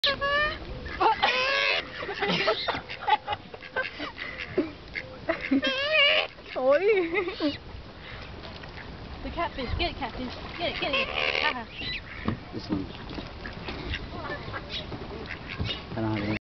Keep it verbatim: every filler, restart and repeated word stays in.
Oi. The catfish, get it, catfish. Get it, get it. Haha. This one. I don't have any.